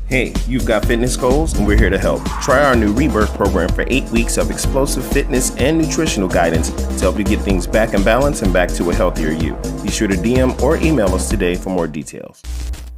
Hey, you've got fitness goals and we're here to help. Try our new Rebirth program for 8 weeks of explosive fitness and nutritional guidance to help you get things back in balance and back to a healthier you. Be sure to DM or email us today for more details.